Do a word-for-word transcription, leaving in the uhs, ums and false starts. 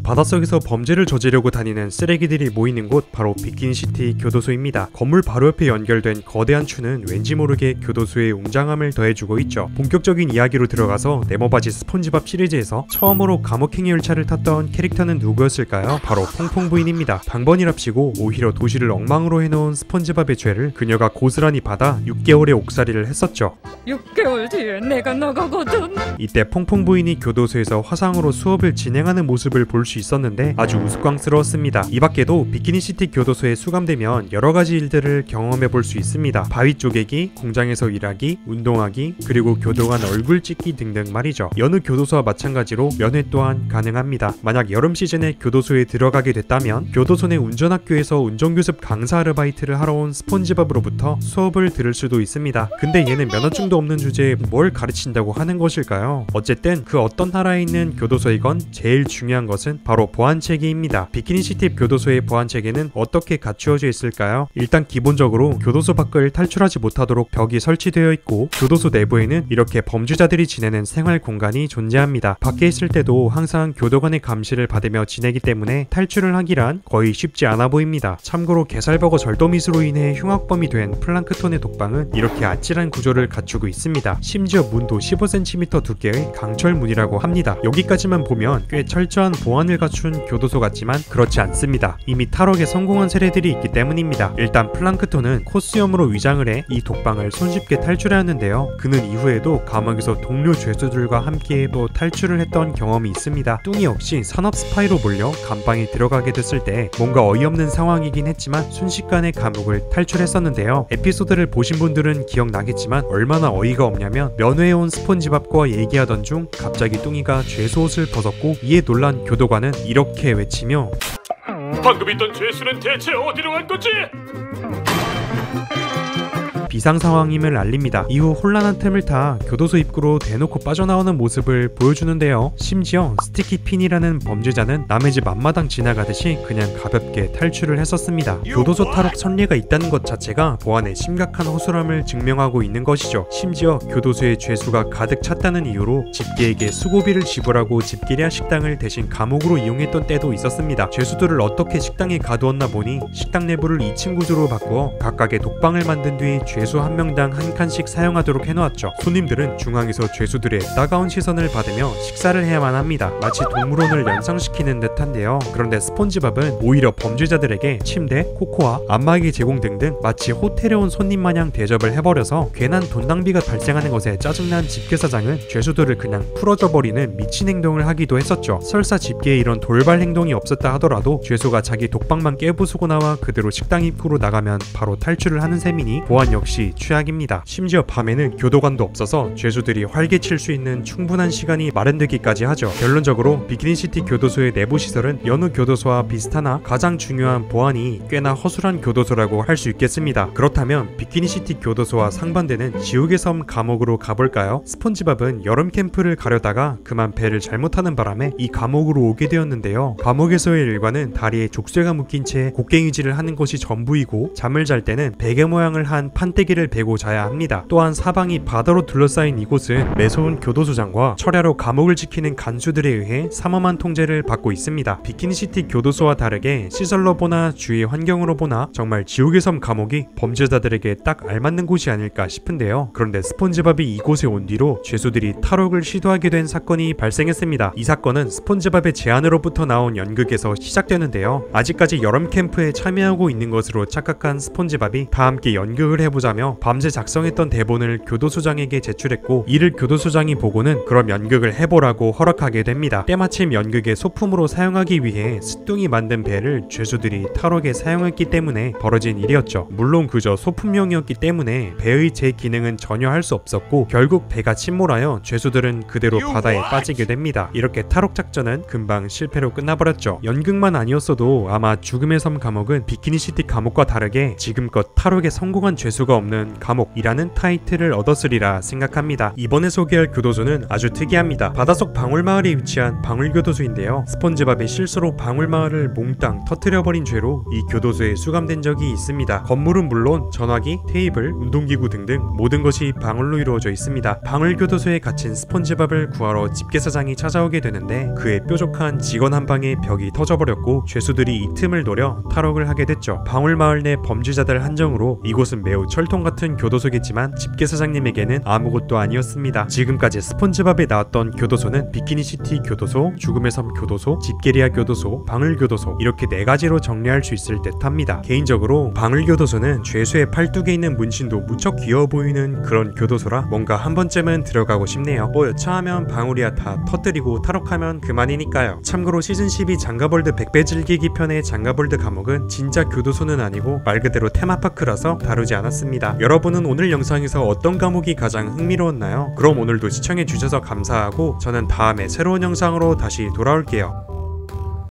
바닷속에서 범죄를 저지르고 다니는 쓰레기들이 모이는 곳, 바로 비키니시티 교도소입니다. 건물 바로 옆에 연결된 거대한 추는 왠지 모르게 교도소의 웅장함을 더해주고 있죠. 본격적인 이야기로 들어가서 네모바지 스폰지밥 시리즈에서 처음으로 감옥행위 열차를 탔던 캐릭터는 누구였을까요? 바로 퐁퐁 부인입니다. 방번이랍시고 오히려 도시를 엉망으로 해놓은 스폰지밥의 죄를 그녀가 고스란히 받아 육 개월의 옥살이를 했었죠. 육 개월 뒤에 내가 나가거든. 이때 퐁퐁 부인이 교도소에서 화상으로 수업을 진행하는 모습을 볼 수 있었는데 아주 우스꽝스러웠습니다. 이 밖에도 비키니시티 교도소에 수감되면 여러가지 일들을 경험해 볼 수 있습니다. 바위 쪼개기, 공장에서 일하기, 운동하기, 그리고 교도관 얼굴 찍기 등등 말이죠. 여느 교도소와 마찬가지로 면회 또한 가능합니다. 만약 여름 시즌에 교도소에 들어가게 됐다면 교도소 내 운전학교에서 운전교습 강사 아르바이트를 하러 온 스폰지밥으로부터 수업을 들을 수도 있습니다. 근데 얘는 면허증도 없는 주제에 뭘 가르친다고 하는 것일까요? 어쨌든 그 어떤 나라에 있는 교도소이건 제일 중요한 것은 바로 보안체계입니다. 비키니시티 교도소의 보안체계는 어떻게 갖추어져 있을까요? 일단 기본적으로 교도소 밖을 탈출하지 못하도록 벽이 설치되어 있고, 교도소 내부에는 이렇게 범죄자들이 지내는 생활 공간이 존재합니다. 밖에 있을 때도 항상 교도관의 감시를 받으며 지내기 때문에 탈출을 하기란 거의 쉽지 않아 보입니다. 참고로 게살버거 절도미스로 인해 흉악범이 된 플랑크톤의 독방은 이렇게 아찔한 구조를 갖추고 있습니다. 심지어 문도 십오 센티미터 두께의 강철문이라고 합니다. 여기까지만 보면 꽤 철저한 보안을 갖춘 교도소 같지만 그렇지 않습니다. 이미 탈옥에 성공한 사례들이 있기 때문입니다. 일단 플랑크톤은 코스염으로 위장을 해 이 독방을 손쉽게 탈출하였는데요. 그는 이후에도 감옥에서 동료 죄수들과 함께 또 탈출을 했던 경험이 있습니다. 뚱이 역시 산업 스파이로 몰려 감방에 들어가게 됐을 때 뭔가 어이없는 상황이긴 했지만 순식간에 감옥을 탈출했었는데요. 에피소드를 보신 분들은 기억나겠지만 얼마나 어이가 없냐면, 면회에 온 스폰지밥과 얘기하던 중 갑자기 뚱이가 죄수 옷을 벗었고 이에 놀란 교도관은 이렇게 외치며 방금 있던 죄수는 대체 어디로 간 거지? 비상 상황임을 알립니다. 이후 혼란한 틈을 타 교도소 입구로 대놓고 빠져나오는 모습을 보여주는데요. 심지어 스티키핀이라는 범죄자는 남의 집 앞마당 지나가듯이 그냥 가볍게 탈출을 했었습니다. 교도소 탈옥 선례가 있다는 것 자체가 보안의 심각한 허술함을 증명하고 있는 것이죠. 심지어 교도소에 죄수가 가득 찼다는 이유로 집게에게 수고비를 지불하고 집게리아 식당을 대신 감옥으로 이용했던 때도 있었습니다. 죄수들을 어떻게 식당에 가두었나 보니 식당 내부를 이 층 구조로 바꾸어 각각의 독방을 만든 뒤 죄수 한 명당 한 칸씩 사용하도록 해놓았죠. 손님들은 중앙에서 죄수들의 따가운 시선을 받으며 식사를 해야만 합니다. 마치 동물원을 연상시키는 듯한데요. 그런데 스폰지밥은 오히려 범죄자들에게 침대, 코코아, 안마기 제공 등등 마치 호텔에 온 손님 마냥 대접을 해버려서 괜한 돈 낭비가 발생하는 것에 짜증난 집계사장은 죄수들을 그냥 풀어줘버리는 미친 행동을 하기도 했었죠. 설사 집계에 이런 돌발 행동이 없었다 하더라도 죄수가 자기 독방만 깨부수고 나와 그대로 식당 입구로 나가면 바로 탈출을 하는 셈이니 보안 역시 최악입니다. 심지어 밤에는 교도관도 없어서 죄수들이 활개칠 수 있는 충분한 시간이 마련되기까지 하죠. 결론적으로 비키니시티 교도소의 내부 시설은 여느 교도소와 비슷하나 가장 중요한 보안이 꽤나 허술한 교도소라고 할 수 있겠습니다. 그렇다면 비키니시티 교도소와 상반되는 지옥의 섬 감옥으로 가볼까요? 스폰지밥은 여름 캠프를 가려다가 그만 배를 잘못하는 바람에 이 감옥으로 오게 되었는데요. 감옥에서의 일과는 다리에 족쇄가 묶인 채 곡괭이질을 하는 것이 전부이고, 잠을 잘 때는 베개 모양을 한 판때기를 베고 자야 합니다. 또한 사방이 바다로 둘러싸인 이곳은 매서운 교도소장과 철야로 감옥을 지키는 간수들에 의해 삼엄한 통제를 받고 있습니다. 비키니시티 교도소와 다르게 시설로 보나 주위 환경으로 보나 정말 지옥의 섬 감옥이 범죄자들에게 딱 알맞는 곳이 아닐까 싶은데요. 그런데 스폰지밥이 이곳에 온 뒤로 죄수들이 탈옥을 시도하게 된 사건이 발생했습니다. 이 사건은 스폰지밥의 제안으로부터 나온 연극에서 시작되는데요. 아직까지 여름 캠프에 참여하고 있는 것으로 착각한 스폰지밥이 다 함께 연극을 해보자며 밤새 작성했던 대본을 교도소장에게 제출했고, 이를 교도소장이 보고는 그럼 연극을 해보라고 허락하게 됩니다. 때마침 연극의 소품으로 사용하기 위해 스뚱이 만든 배를 죄수들이 탈옥에 사용했기 때문에 벌어진 일이었죠. 물론 그저 소품용이었기 때문에 배의 제 기능은 전혀 할 수 없었고, 결국 배가 침몰하여 죄수들은 그대로 바다에 빠지게 됩니다. 이렇게 탈옥 작전은 금방 실패로 끝나버렸죠. 연극만 아니었어도 아마 죽음의 섬 감옥은 비키니시티 감옥과 다르게 지금껏 탈옥에 성공한 죄수가 없는 감옥이라는 타이틀을 얻었으리라 생각합니다. 이번에 소개할 교도소는 아주 특이합니다. 바닷속 방울마을에 위치한 방울교도소인데요. 스폰지밥의 실수로 방울마을을 몽땅 터뜨려버린 죄로 이 교도소에 수감된 적이 있습니다. 건물은 물론 전화기, 테이블, 운동기구 등등 모든 것이 방울로 이루어져 있습니다. 방울교도소에 갇힌 스폰지밥을 구하러 집게사장이 찾아오게 되는데 그의 뾰족한 직원 한 방에 벽이 터져버렸고 죄수들이 이 틈을 노려 탈옥을 하게 됐죠. 방울마을 내 범죄자들 한정으로 이곳은 매우 철통 같은 교도소겠지만 집게사장님에게는 아무것도 아니었습니다. 지금까지 스폰지밥에 나왔던 교도소는 비키니시티 교도소, 죽음의 섬 교도소, 집게리아 교도소, 방울교도소 이렇게 네 가지로 정리할 수 있을 듯 합니다. 개인적으로 방울교도소는 죄수의 팔뚝에 있는 문신도 무척 귀여워 보이는 그런 교도소라 뭔가 한 번쯤은 들어가고 싶네요. 뭐 여차하면 방울이야 다 터뜨리고 탈옥하면 그만이니까요. 참고로 시즌 십이 장가벌드 백배 즐기기 편의 장가벌드 감옥은 진짜 교도소는 아니고 말 그대로 테마파크라서 다루지 않았습니다. 여러분은 오늘 영상에서 어떤 감옥이 가장 흥미로웠나요? 그럼 오늘도 시청해주셔서 감사하고 저는 다음에 새로운 영상으로 다시 돌아올게요.